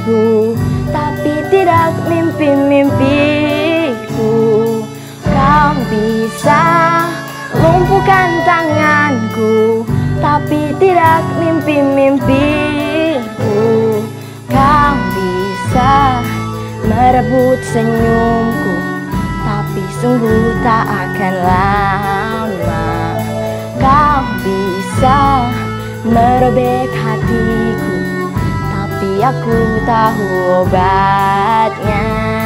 hatiku, tapi tidak mimpi-mimpiku. Kau bisa lumpuhkan tanganku, tapi tidak mimpi-mimpiku. Kau bisa merebut senyumku, tapi sungguh tak akan lama. Kau bisa merobek hatiku, tapi aku tahu obatnya.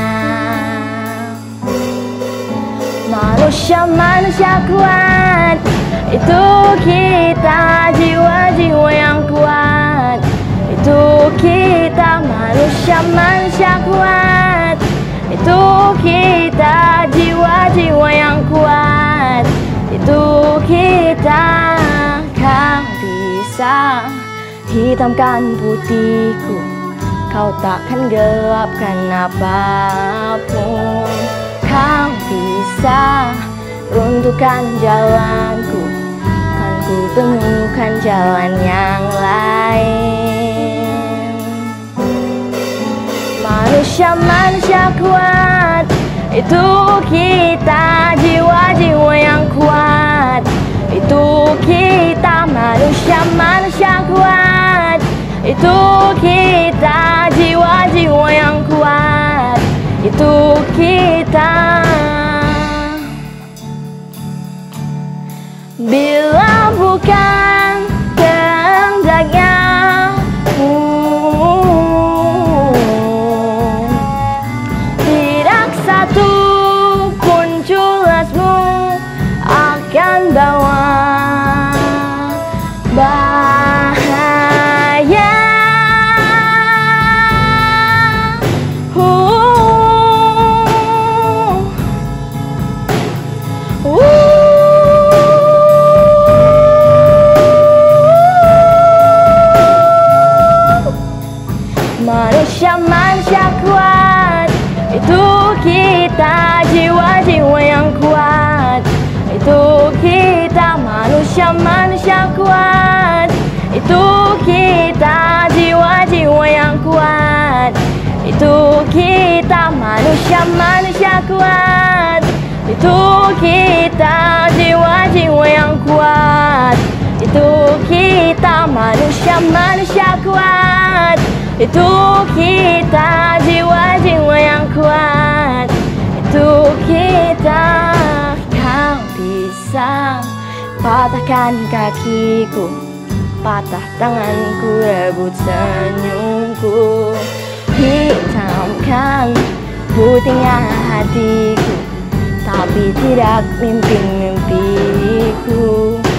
Manusia-manusia kuat, itu kita, jiwa-jiwa yang kuat. Itu kita, manusia-manusia kuat. Itu kita, jiwa-jiwa yang kuat. Itu kita. Kau bisa hitamkan putihku, kau takkan gelapkan apapun. Kau bisa runtuhkan jalanku, kan ku temukan jalan yang lain. Manusia-manusia kuat, itu kita, jiwa-jiwa yang kuat. Itu kita, manusia-manusia kuat. Itu kita, jiwa-jiwa yang kuat. Itu kita. Bila bukan kehendaknya, tidak satu pun culasmu akan bawa bahaya. Manusia-manusia kuat, itu kita, jiwa-jiwa yang kuat. Itu kita, manusia-manusia kuat. Itu kita, jiwa-jiwa yang kuat. Itu kita, manusia-manusia kuat. Itu kita, jiwa-jiwa yang kuat. Itu kita, manusia-manusia kuat. Itu kita, jiwa-jiwa yang kuat. Itu kita. Kau bisa patahkan kakiku, patah tanganku, rebut senyumku. Hitamkan putihnya hatiku, tapi tidak mimpi-mimpiku.